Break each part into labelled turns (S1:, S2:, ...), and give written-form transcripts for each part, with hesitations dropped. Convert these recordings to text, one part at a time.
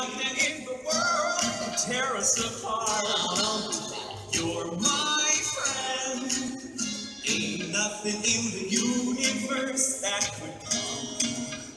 S1: nothing in the world to tear us apart. You're my friend. Ain't nothing in the universe that could come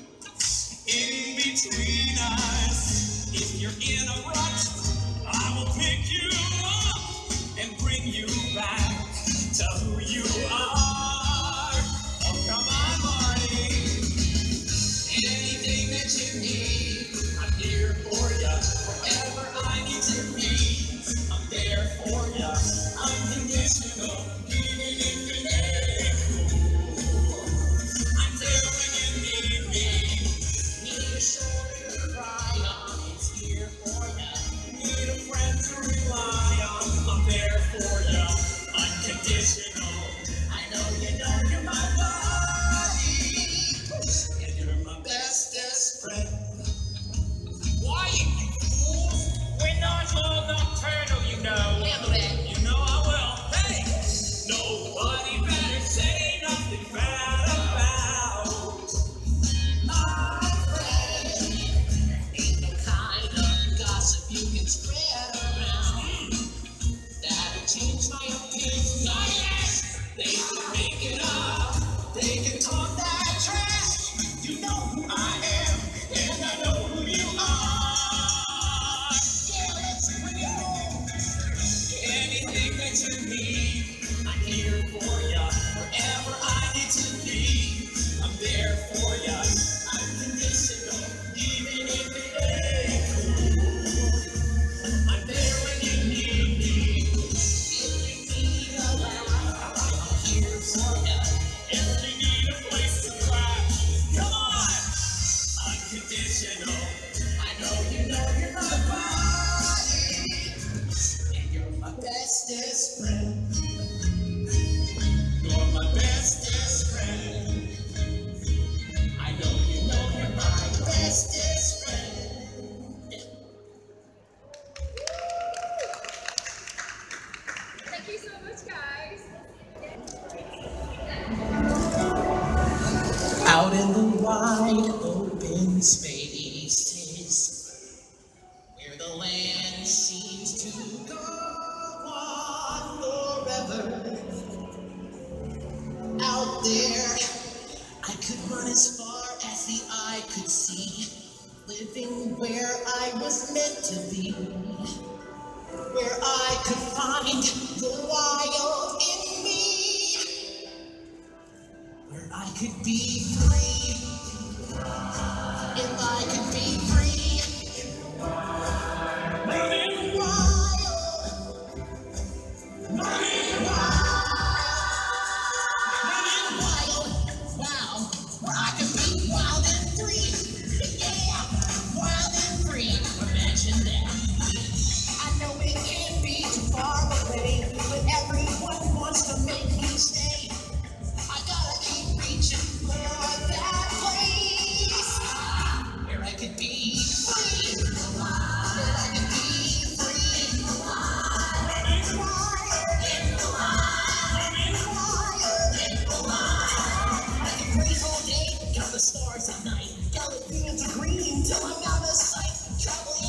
S1: in between us. If you're in a rut, I will pick you up and bring you back to who you are. Oh, come on, Marty. Anything that you need, I'm here for ya. Wherever I need to be, I'm there for ya. Unconditional, even if it ain't cool. I'm there when you need me. Need a shoulder to cry on, it's here for ya. Need a friend to rely on, I'm there for ya. Unconditional, I know you're my body, and you're my bestest friend. Why you fools? We're not all nocturnal, you know. Handle that. You know I will. Hey, nobody better say nothing bad about my friend. Ain't no kind of gossip you can spread around that'll change my opinion. They can make it up. They can talk that trash. You know who I am, and I know who you are. Yeah, let's bring it home. Anything that you need, I'm here for ya. Wherever I need to be, I'm there for ya. Unconditional, even if it ain't cool. I'm there when you need me. If you need a laugh, I'm here for ya. If you need a place to crash, come on. Unconditional, I know you're my body, and you're my bestest friend. You're my bestest friend. I know you're my bestest friend.
S2: Thank you so much, guys.
S1: Out in the wide open spaces, where the land seems to go on forever. Out there, I could run as far as the eye could see, living where I was meant to be, where I could find the wild in me, where I could be free, if I could be free, running wild, running wild. Wow, where I can be wild and free. Yeah, wild and free. Imagine that. I know it can't be too far away, but everyone wants to make me stay. I gotta keep reaching for that place where I could be free. Where I could be free. Running wild in the wild. Running wild in the wild. I can graze all day, count the stars at night. Gallop fields of green till I'm out of sight. Travel